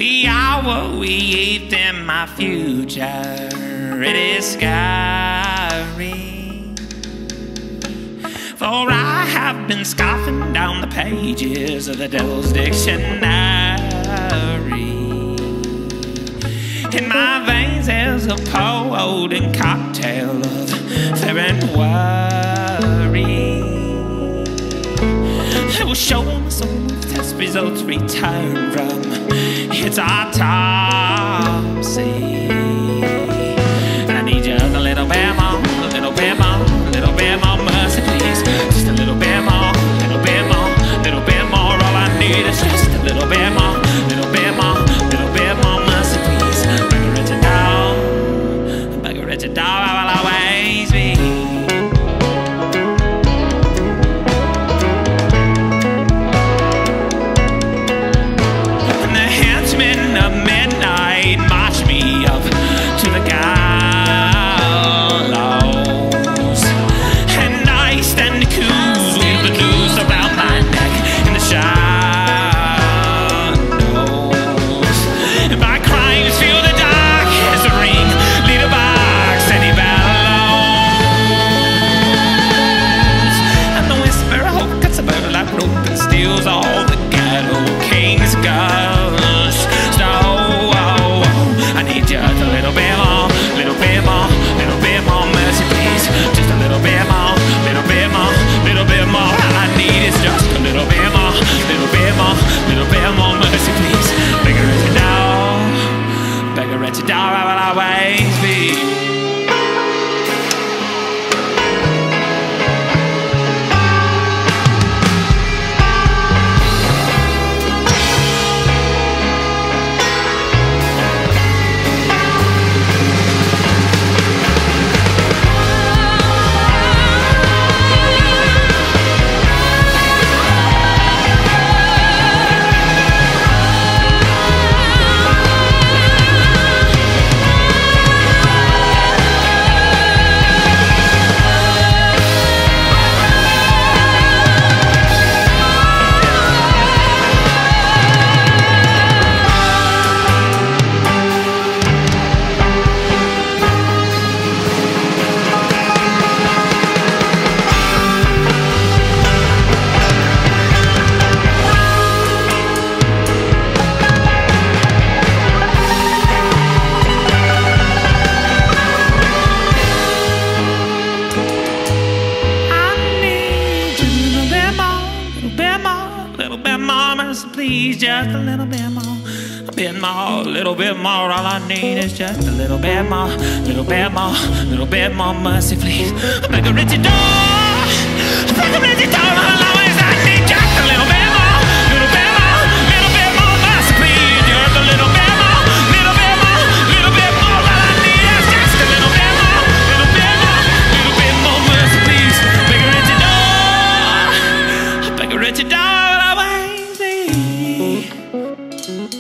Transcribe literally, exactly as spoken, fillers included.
the hour we eat in my future, it is scary. For I have been scoffing down the pages of the devil's dictionary. In my veins there's a cold and cocktail of fear and worry. It will show us all the test results return from its autopsy. I need you a little bit more, a little bit more, a little bit more mercy, please. Just a little bit more, a little bit more, a little bit more. All I need is just a little bit more, a little bit more, a little bit more mercy, please. Beggar it down, beggar it down, I will always be. Just a little bit more, a bit more, a little bit more. All I need is just a little bit more, little bit more, little bit more mercy, please. I beg a rich door, I beg a rich door. All I always I need just a little bit more, little bit more, little bit more mercy, please. Just a little bit more, little bit more, little bit more. All I need is just a little bit more, little bit more, little bit more mercy, please. Beg a rich door, I beg a rich door.